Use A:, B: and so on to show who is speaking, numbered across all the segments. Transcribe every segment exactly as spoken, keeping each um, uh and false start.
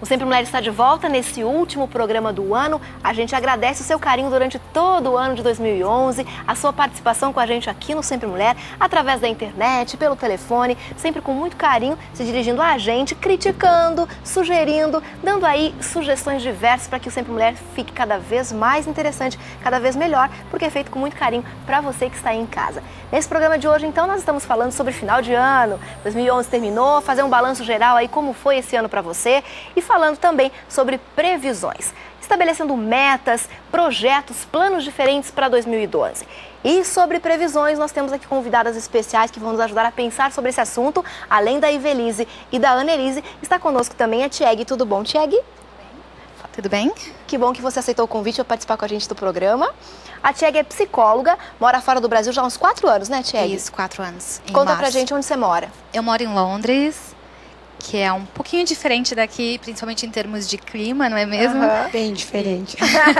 A: O Sempre Mulher está de volta nesse último programa do ano. A gente agradece o seu carinho durante todo o ano de dois mil e onze, a sua participação com a gente aqui no Sempre Mulher, através da internet, pelo telefone, sempre com muito carinho, se dirigindo a gente, criticando, sugerindo, dando aí sugestões diversas para que o Sempre Mulher fique cada vez mais interessante, cada vez melhor, porque é feito com muito carinho para você que está aí em casa. Nesse programa de hoje, então, nós estamos falando sobre final de ano. dois mil e onze terminou, fazer um balanço geral aí como foi esse ano para você e falando também sobre previsões, estabelecendo metas, projetos, planos diferentes para dois mil e doze. E sobre previsões, nós temos aqui convidadas especiais que vão nos ajudar a pensar sobre esse assunto. Além da Ivelise e da Annelise, está conosco também a Tieg. Tudo bom, Tieg?
B: Tudo bem?
A: Que bom que você aceitou o convite para participar com a gente do programa. A Tieg é psicóloga, mora fora do Brasil já há uns quatro anos, né, Tieg?
B: Isso, quatro anos.
A: Conta março. Pra gente onde você mora.
B: Eu moro em Londres, que é um pouquinho diferente daqui, principalmente em termos de clima, não é mesmo?
A: Uhum.
C: Bem diferente.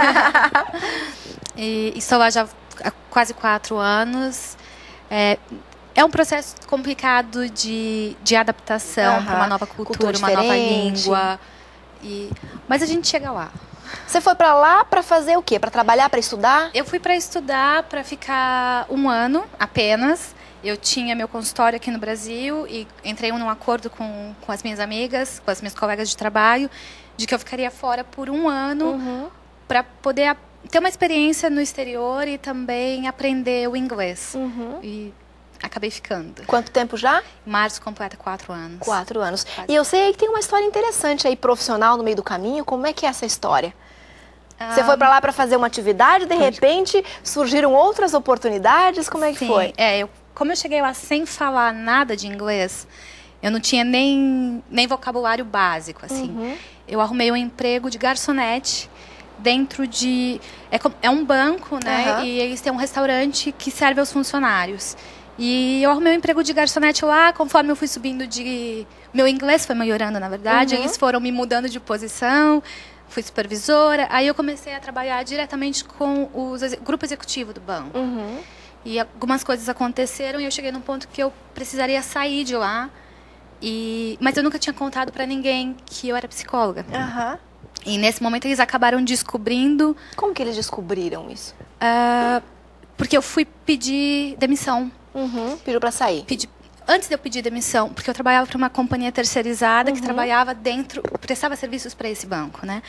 B: E estou lá já há quase quatro anos. É, é um processo complicado de, de adaptação
A: Uhum.
B: para uma nova cultura,
A: cultura
B: uma nova
A: diferente.
B: língua. E, mas a gente chega lá.
A: Você foi pra lá pra fazer o quê? Pra trabalhar, pra estudar?
B: Eu fui para estudar, para ficar um ano apenas. Eu tinha meu consultório aqui no Brasil e entrei num acordo com, com as minhas amigas, com as minhas colegas de trabalho, de que eu ficaria fora por um ano
A: Uhum.
B: para poder a, ter uma experiência no exterior e também aprender o inglês.
A: Uhum.
B: E acabei ficando.
A: Quanto tempo já?
B: Em março completa quatro anos.
A: Quatro anos.
B: Quase.
A: E eu sei que tem uma história interessante aí, profissional, no meio do caminho. Como é que é essa história? Você foi pra lá pra fazer uma atividade, de repente surgiram outras oportunidades? Como é que
B: Sim,
A: foi?
B: É, eu, como eu cheguei lá sem falar nada de inglês, eu não tinha nem, nem vocabulário básico, assim.
A: Uhum.
B: Eu arrumei um emprego de garçonete dentro de... É, com- é um banco, né?
A: Aham.
B: E eles têm um restaurante que serve aos funcionários. E eu arrumei um emprego de garçonete lá, conforme eu fui subindo de... Meu inglês foi melhorando, na verdade.
A: Uhum.
B: Eles foram me mudando de posição, fui supervisora. Aí eu comecei a trabalhar diretamente com os exe- o grupo executivo do banco.
A: Uhum.
B: E algumas coisas aconteceram e eu cheguei num ponto que eu precisaria sair de lá. E... Mas eu nunca tinha contado pra ninguém que eu era psicóloga.
A: Aham.
B: E nesse momento eles acabaram descobrindo,
A: Como que eles descobriram isso?
B: ah, porque eu fui pedir demissão.
A: Uhum. Pediu pra sair.
B: Pedi, antes de eu pedir demissão, porque eu trabalhava para uma companhia terceirizada que trabalhava dentro, prestava serviços para esse banco, né?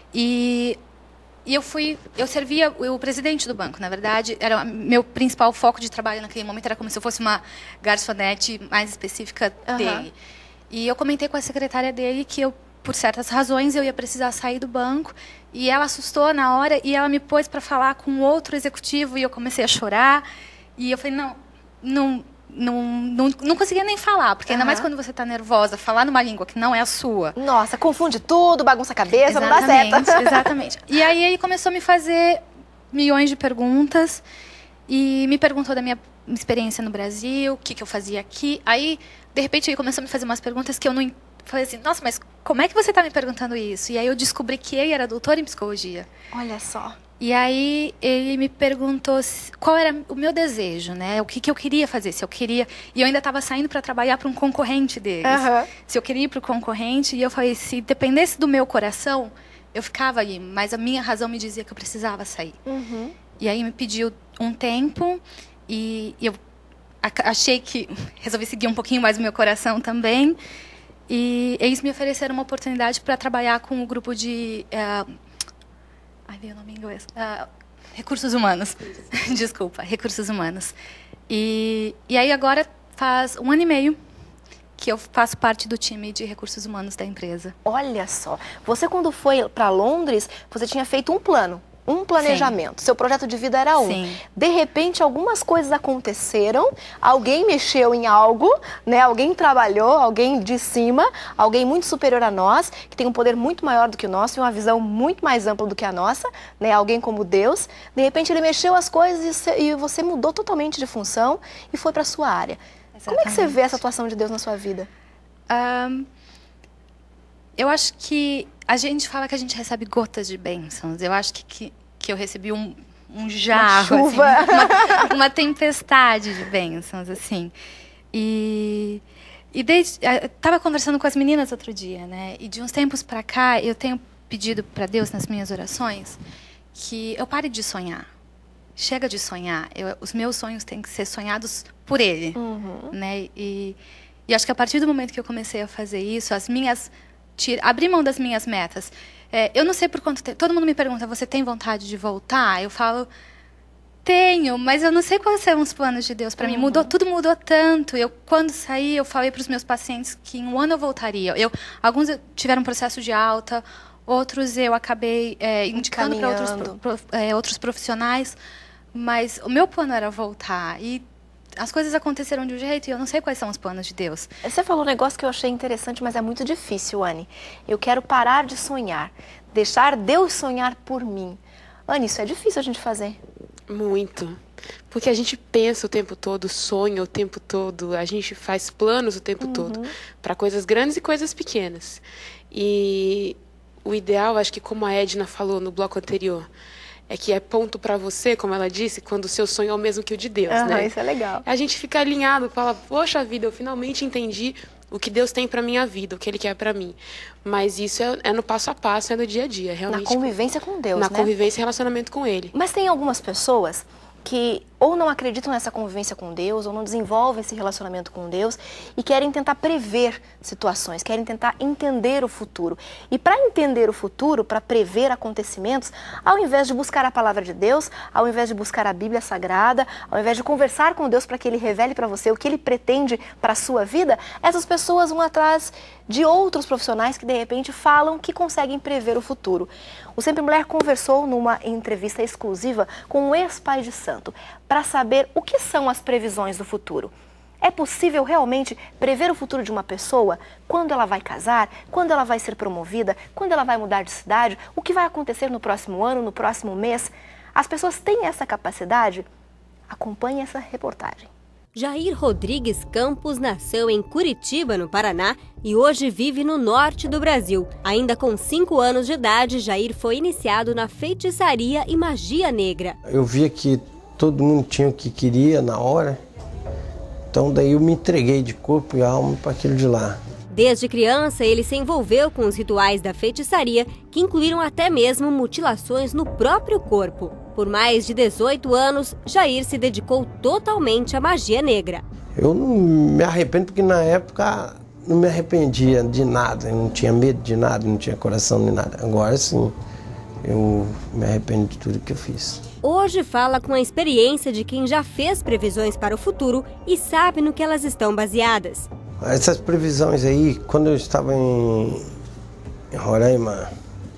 B: E, e eu fui, eu servia o, o presidente do banco, na verdade, era o meu principal foco de trabalho naquele momento, era como se eu fosse uma garçonete mais específica
A: Aham.
B: dele. E eu comentei com a secretária dele que eu, por certas razões, eu ia precisar sair do banco. E ela assustou na hora e ela me pôs para falar com outro executivo e eu comecei a chorar. E eu falei, não, não, não, não, não conseguia nem falar, porque ainda
A: Aham.
B: mais quando você está nervosa, falar numa língua que não é a sua.
A: Nossa, confunde tudo, bagunça a cabeça, não dá certo.
B: Exatamente. E aí ele começou a me fazer milhões de perguntas e me perguntou da minha experiência no Brasil, o que, que eu fazia aqui. Aí, de repente, ele começou a me fazer umas perguntas que eu não... en- Falei assim, nossa, mas como é que você está me perguntando isso? E aí eu descobri que ele era doutor em psicologia.
A: Olha só.
B: E aí ele me perguntou se- qual era o meu desejo, né? O que, que eu queria fazer, se eu queria... E eu ainda estava saindo para trabalhar para um concorrente deles.
A: Aham.
B: Se eu queria ir para o concorrente, e eu falei, se dependesse do meu coração, eu ficava aí. Mas a minha razão me dizia que eu precisava sair.
A: Uhum.
B: E aí me pediu um tempo e eu aca- achei que resolvi seguir um pouquinho mais o meu coração também. E eles me ofereceram uma oportunidade para trabalhar com o grupo de... eh, ai, veio o nome em inglês. Ah, recursos humanos. Desculpa, recursos humanos. E, e aí agora faz um ano e meio que eu faço parte do time de recursos humanos da empresa.
A: Olha só. Você, quando foi pra Londres, você tinha feito um plano. Um planejamento. Seu projeto de vida era um.
B: Sim.
A: De repente, algumas coisas aconteceram, alguém mexeu em algo, né? Alguém trabalhou, alguém de cima, alguém muito superior a nós, que tem um poder muito maior do que o nosso e uma visão muito mais ampla do que a nossa, né? Alguém como Deus. De repente, ele mexeu as coisas e você, e você mudou totalmente de função e foi para sua área. Como é que você
B: Exatamente.
A: vê essa atuação de Deus na sua vida?
B: Ahn, eu acho que a gente fala que a gente recebe gotas de bênçãos. Eu acho que, que, que eu recebi um, um jarro,
A: Uma chuva.
B: assim, uma, uma tempestade de bênçãos, assim. E, e desde, eu estava conversando com as meninas outro dia, né? E de uns tempos para cá, eu tenho pedido para Deus nas minhas orações que eu pare de sonhar. Chega de sonhar. Eu, os meus sonhos têm que ser sonhados por Ele, uhum. né? E, e acho que a partir do momento que eu comecei a fazer isso, as minhas tira, abrir mão das minhas metas. É, eu não sei por quanto tempo. Todo mundo me pergunta: você tem vontade de voltar? Eu falo: tenho, mas eu não sei quais são os planos de Deus para uhum. mim. Mudou, tudo mudou tanto. Eu, quando saí, eu falei para os meus pacientes que em um ano eu voltaria. Eu, alguns tiveram um processo de alta, outros eu acabei é, indicando para outros, pro, é, outros profissionais. Mas o meu plano era voltar. E as coisas aconteceram de um jeito e eu não sei quais são os planos de Deus.
A: Você falou um negócio que eu achei interessante, mas é muito difícil, Anne. Eu quero parar de sonhar, deixar Deus sonhar por mim. Anne, isso é difícil a gente fazer.
C: Muito. Porque a gente pensa o tempo todo, sonha o tempo todo, a gente faz planos o tempo uhum. todo, para coisas grandes e coisas pequenas. E o ideal, acho que como a Edna falou no bloco anterior, é que é ponto para você, como ela disse, quando o seu sonho é o mesmo que o de Deus, uhum, né?
A: Isso é legal.
C: A gente fica alinhado, fala: poxa vida, eu finalmente entendi o que Deus tem para minha vida, o que Ele quer para mim. Mas isso é, é no passo a passo, é no dia a dia, realmente.
A: Na convivência com Deus,
C: na
A: né?
C: Na convivência e relacionamento com Ele.
A: Mas tem algumas pessoas que ou não acreditam nessa convivência com Deus, ou não desenvolvem esse relacionamento com Deus e querem tentar prever situações, querem tentar entender o futuro. E para entender o futuro, para prever acontecimentos, ao invés de buscar a palavra de Deus, ao invés de buscar a Bíblia Sagrada, ao invés de conversar com Deus para que Ele revele para você o que Ele pretende para a sua vida, essas pessoas vão atrás de outros profissionais que de repente falam que conseguem prever o futuro. O Sempre Mulher conversou numa entrevista exclusiva com um ex-pai de santo para saber o que são as previsões do futuro. É possível realmente prever o futuro de uma pessoa? Quando ela vai casar? Quando ela vai ser promovida? Quando ela vai mudar de cidade? O que vai acontecer no próximo ano, no próximo mês? As pessoas têm essa capacidade? Acompanhe essa reportagem.
D: Jair Rodrigues Campos nasceu em Curitiba, no Paraná, e hoje vive no norte do Brasil. Ainda com cinco anos de idade, Jair foi iniciado na feitiçaria e magia negra.
E: Eu via que todo mundo tinha o que queria na hora, então daí eu me entreguei de corpo e alma para aquilo de lá.
D: Desde criança, ele se envolveu com os rituais da feitiçaria, que incluíram até mesmo mutilações no próprio corpo. Por mais de dezoito anos, Jair se dedicou totalmente à magia negra.
E: Eu não me arrependo porque na época não me arrependia de nada, eu não tinha medo de nada, não tinha coração de nada. Agora sim, eu me arrependo de tudo que eu fiz.
D: Hoje fala com a experiência de quem já fez previsões para o futuro e sabe no que elas estão baseadas.
E: Essas previsões aí, quando eu estava em, em Roraima,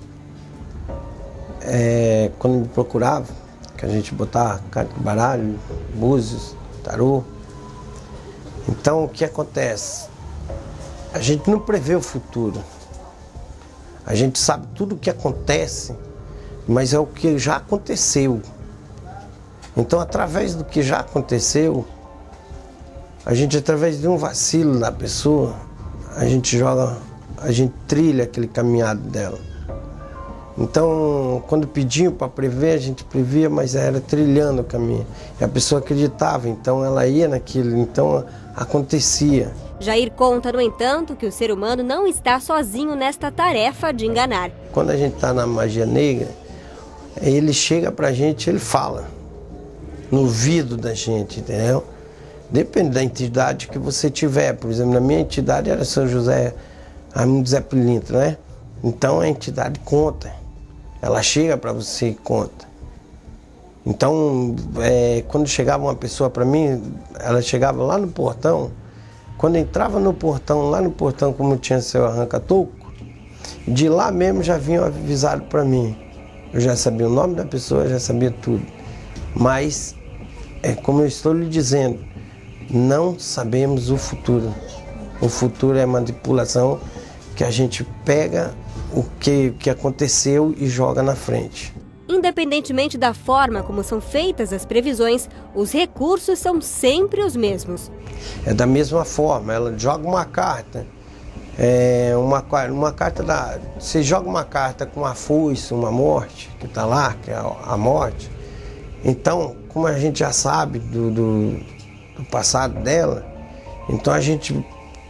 E: é, quando me procurava, que a gente botava carta de baralho, búzios, tarô. Então o que acontece? A gente não prevê o futuro. A gente sabe tudo o que acontece, mas é o que já aconteceu. Então, através do que já aconteceu, a gente, através de um vacilo da pessoa, a gente joga, a gente trilha aquele caminhado dela. Então, quando pediam para prever, a gente previa, mas era trilhando o caminho. E a pessoa acreditava, então ela ia naquilo, então acontecia.
D: Jair conta, no entanto, que o ser humano não está sozinho nesta tarefa de enganar.
E: Quando a gente está na magia negra, ele chega para a gente, ele fala no ouvido da gente, entendeu? Depende da entidade que você tiver. Por exemplo, na minha entidade era São José, Raimundo Zé Pilintra, né? Então a entidade conta. Ela chega para você e conta. Então, é, quando chegava uma pessoa para mim, ela chegava lá no portão. Quando entrava no portão, lá no portão, como tinha seu arranca-toco, de lá mesmo já vinham avisado para mim. Eu já sabia o nome da pessoa, já sabia tudo. Mas, é como eu estou lhe dizendo, não sabemos o futuro. O futuro é manipulação que a gente pega o que, que aconteceu e joga na frente.
D: Independentemente da forma como são feitas as previsões, os recursos são sempre os mesmos.
E: É da mesma forma, ela joga uma carta, é uma, uma carta da... Você joga uma carta com uma foice, uma morte, que está lá, que é a morte. Então, como a gente já sabe do, do, do passado dela, então a gente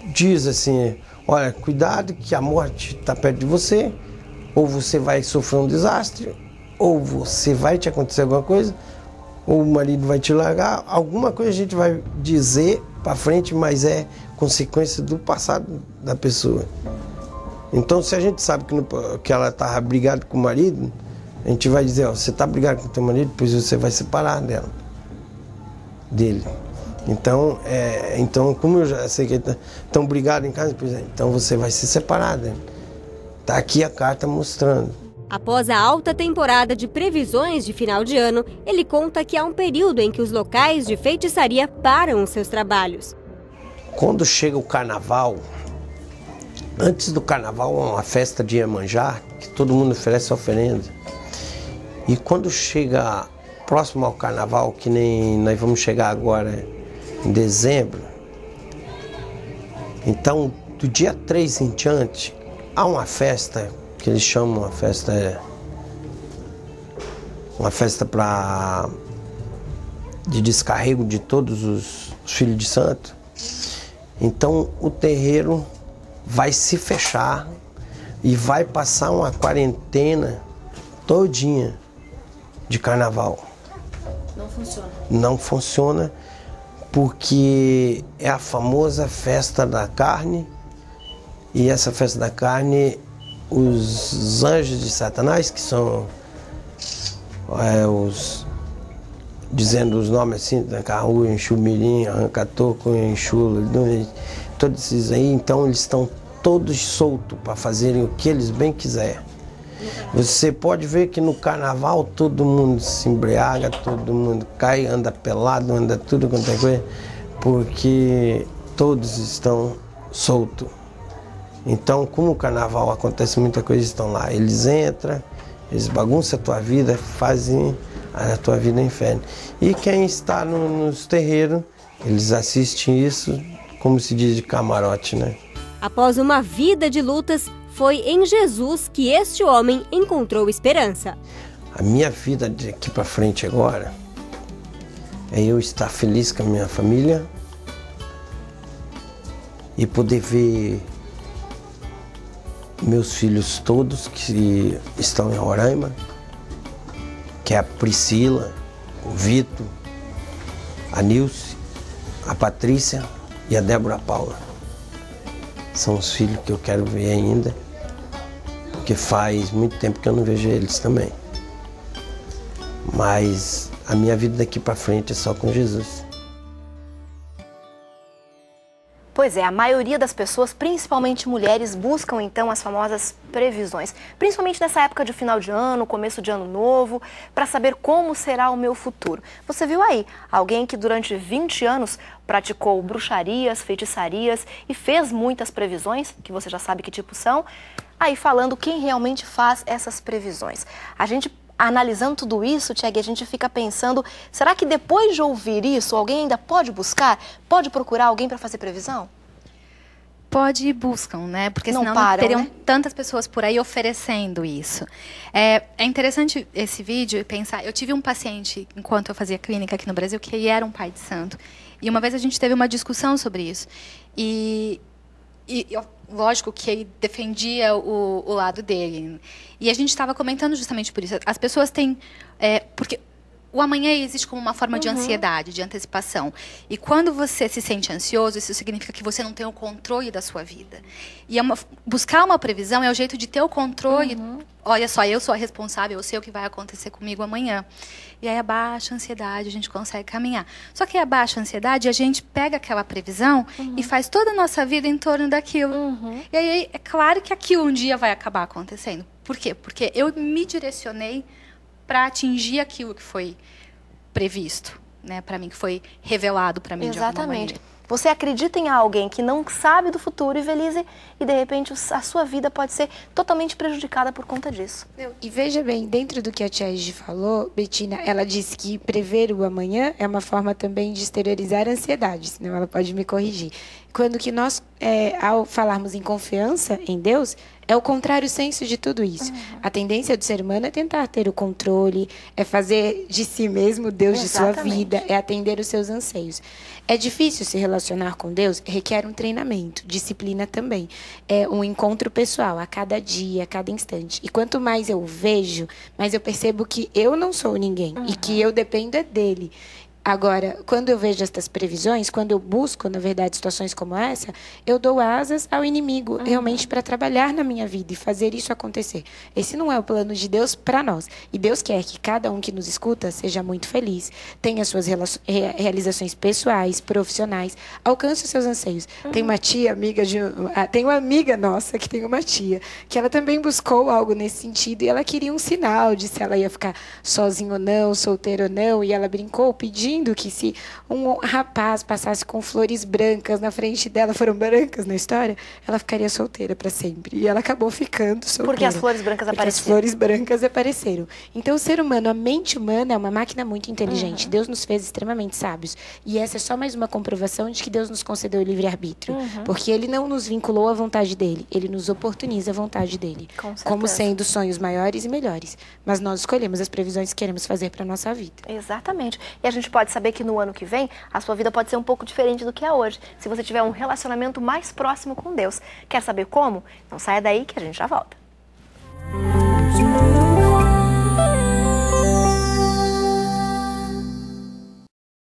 E: diz assim, olha, cuidado que a morte está perto de você, ou você vai sofrer um desastre, ou você vai te acontecer alguma coisa, ou o marido vai te largar, alguma coisa a gente vai dizer para frente, mas é consequência do passado da pessoa. Então, se a gente sabe que, no, que ela estava brigada com o marido, a gente vai dizer, ó, você está brigado com o teu marido, pois você vai separar dela, dele. Então, é, então como eu já sei que estão brigados em casa, pois é, então você vai se separar dele. Está aqui a carta mostrando.
D: Após a alta temporada de previsões de final de ano, ele conta que há um período em que os locais de feitiçaria param os seus trabalhos.
E: Quando chega o carnaval, antes do carnaval é uma festa de Iemanjá, que todo mundo oferece oferenda. E quando chega próximo ao carnaval, que nem nós vamos chegar agora em dezembro, então do dia três em diante, há uma festa que eles chamam uma festa, uma festa pra, de descarrego de todos os, os filhos de santo. Então o terreiro vai se fechar e vai passar uma quarentena todinha de carnaval.
A: Não funciona.
E: Não funciona porque é a famosa festa da carne, e essa festa da carne, os anjos de Satanás, que são é, os, dizendo os nomes assim, Carru, Enxu Mirim, Arranca-Toco, Enxu, todos esses aí, então eles estão todos soltos para fazerem o que eles bem quiserem. Você pode ver que no carnaval todo mundo se embriaga, todo mundo cai, anda pelado, anda tudo quanto é coisa, porque todos estão soltos. Então, como o carnaval acontece muita coisa, estão lá. Eles entram, eles bagunçam a tua vida, fazem a tua vida inferno. E quem está no, nos terreiros, eles assistem isso, como se diz, de camarote, né?
D: Após uma vida de lutas, foi em Jesus que este homem encontrou esperança.
E: A minha vida de aqui para frente agora é eu estar feliz com a minha família e poder ver meus filhos todos que estão em Roraima, que é a Priscila, o Vitor, a Nilce, a Patrícia e a Débora Paula. São os filhos que eu quero ver ainda, porque faz muito tempo que eu não vejo eles também. Mas a minha vida daqui para frente é só com Jesus.
A: Pois é, a maioria das pessoas, principalmente mulheres, buscam então as famosas previsões, principalmente nessa época de final de ano, começo de ano novo, para saber como será o meu futuro. Você viu aí alguém que durante vinte anos praticou bruxarias, feitiçarias e fez muitas previsões, que você já sabe que tipo são, aí falando quem realmente faz essas previsões. A gente analisando tudo isso, Tiago, a gente fica pensando, será que depois de ouvir isso, alguém ainda pode buscar, pode procurar alguém para fazer previsão?
B: Pode e buscam, né? Porque
A: não
B: senão
A: param,
B: não teriam
A: né?
B: tantas pessoas por aí oferecendo isso. É, é interessante esse vídeo pensar, eu tive um paciente, enquanto eu fazia clínica aqui no Brasil, que ele era um pai de santo. E uma vez a gente teve uma discussão sobre isso. E... E, eu, lógico que ele defendia o, o lado dele. E a gente estava comentando justamente por isso. As pessoas têm... É, porque o amanhã existe como uma forma uhum. de ansiedade, de antecipação. E quando você se sente ansioso, isso significa que você não tem o controle da sua vida. E é uma, buscar uma previsão é o jeito de ter o controle. Uhum. Olha só, eu sou a responsável, eu sei o que vai acontecer comigo amanhã. E aí abaixa a ansiedade, a gente consegue caminhar. Só que abaixa a ansiedade, a gente pega aquela previsão uhum. e faz toda a nossa vida em torno daquilo. Uhum. E aí é claro que aquilo um dia vai acabar acontecendo. Por quê? Porque eu me direcionei para atingir aquilo que foi previsto, né, para mim, que foi revelado para mim.
A: Exatamente.
B: De alguma maneira.
A: Você acredita em alguém que não sabe do futuro, Ivelise, e de repente a sua vida pode ser totalmente prejudicada por conta disso.
F: E veja bem, dentro do que a Tia Egi falou, Betina, ela disse que prever o amanhã é uma forma também de exteriorizar a ansiedade, senão ela pode me corrigir. quando que nós, é, ao falarmos em confiança em Deus, é o contrário senso de tudo isso. Uhum. A tendência do ser humano é tentar ter o controle, é fazer de si mesmo Deus Exatamente. de sua vida, é atender os seus anseios. É difícil se relacionar com Deus, requer um treinamento, disciplina também. É um encontro pessoal, a cada dia, a cada instante. E quanto mais eu vejo, mais eu percebo que eu não sou ninguém uhum. e que eu dependo é dele. Agora, quando eu vejo estas previsões, quando eu busco, na verdade, situações como essa, eu dou asas ao inimigo, uhum. realmente para trabalhar na minha vida e fazer isso acontecer. Esse não é o plano de Deus para nós. E Deus quer que cada um que nos escuta seja muito feliz, tenha suas realizações pessoais, profissionais, alcance os seus anseios. Uhum. Tem uma tia, amiga de, tem uma amiga nossa que tem uma tia, que ela também buscou algo nesse sentido e ela queria um sinal de se ela ia ficar sozinha ou não, solteira ou não, e ela brincou pedindo que se um rapaz passasse com flores brancas na frente dela, foram brancas na história, ela ficaria solteira para sempre. E ela acabou ficando solteira.
A: Porque as flores brancas
F: porque
A: apareceram.
F: as flores brancas apareceram. Então, o ser humano, a mente humana é uma máquina muito inteligente. Uhum. Deus nos fez extremamente sábios. E essa é só mais uma comprovação de que Deus nos concedeu o livre-arbítrio. Uhum. Porque Ele não nos vinculou à vontade dele. Ele nos oportuniza a vontade dele. Com certeza. Como sendo sonhos maiores e melhores. Mas nós escolhemos as previsões que queremos fazer para a nossa vida.
A: Exatamente. E a gente pode saber que no ano que vem, a sua vida pode ser um pouco diferente do que é hoje, se você tiver um relacionamento mais próximo com Deus. Quer saber como? Não saia daí que a gente já volta.